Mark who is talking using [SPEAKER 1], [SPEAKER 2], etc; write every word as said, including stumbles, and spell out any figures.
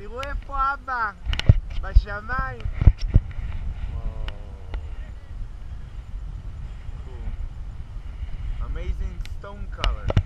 [SPEAKER 1] תראו איפה אבא, בשמיים. Cool. Amazing stone color.